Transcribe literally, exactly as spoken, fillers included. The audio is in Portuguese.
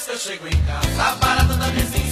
depois que eu chego em casa, a barata da vizinha